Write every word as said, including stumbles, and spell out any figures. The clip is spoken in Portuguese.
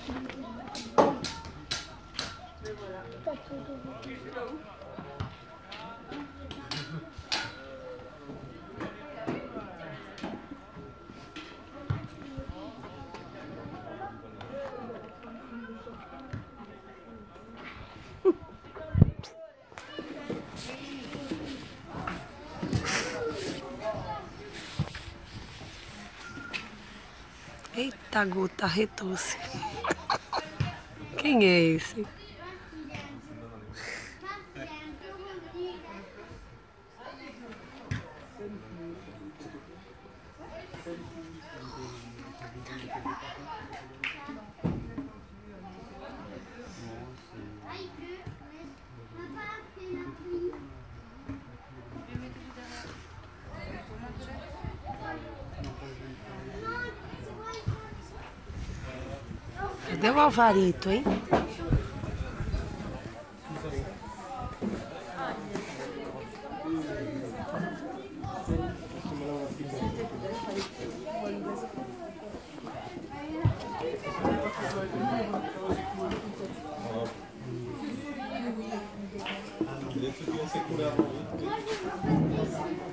Tá tudo. Eita, gota, retuce. Quem é esse? Cadê o Alvarito, hein? Isso devia ser curado.